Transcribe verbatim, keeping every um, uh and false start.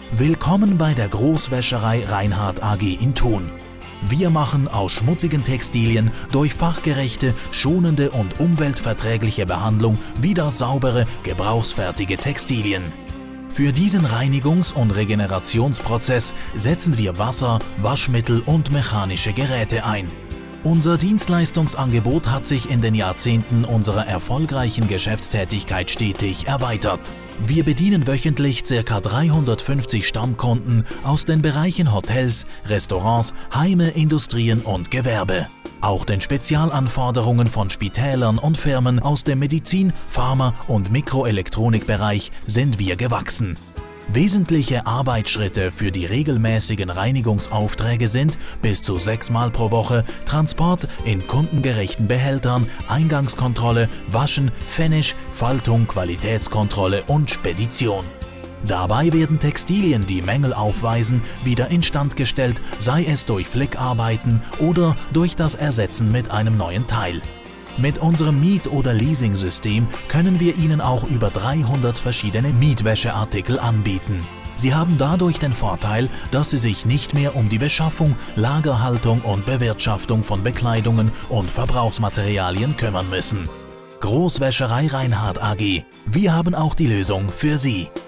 Willkommen bei der Großwäscherei Reinhardt A G in Thun. Wir machen aus schmutzigen Textilien durch fachgerechte, schonende und umweltverträgliche Behandlung wieder saubere, gebrauchsfertige Textilien. Für diesen Reinigungs- und Regenerationsprozess setzen wir Wasser, Waschmittel und mechanische Geräte ein. Unser Dienstleistungsangebot hat sich in den Jahrzehnten unserer erfolgreichen Geschäftstätigkeit stetig erweitert. Wir bedienen wöchentlich ca. dreihundertfünfzig Stammkunden aus den Bereichen Hotels, Restaurants, Heime, Industrien und Gewerbe. Auch den Spezialanforderungen von Spitälern und Firmen aus dem Medizin-, Pharma- und Mikroelektronikbereich sind wir gewachsen. Wesentliche Arbeitsschritte für die regelmäßigen Reinigungsaufträge sind bis zu sechsmal pro Woche Transport in kundengerechten Behältern, Eingangskontrolle, Waschen, Finish, Faltung, Qualitätskontrolle und Spedition. Dabei werden Textilien, die Mängel aufweisen, wieder instand gestellt, sei es durch Flickarbeiten oder durch das Ersetzen mit einem neuen Teil. Mit unserem Miet- oder Leasing-System können wir Ihnen auch über dreihundert verschiedene Mietwäscheartikel anbieten. Sie haben dadurch den Vorteil, dass Sie sich nicht mehr um die Beschaffung, Lagerhaltung und Bewirtschaftung von Bekleidungen und Verbrauchsmaterialien kümmern müssen. Großwäscherei Reinhardt A G. Wir haben auch die Lösung für Sie.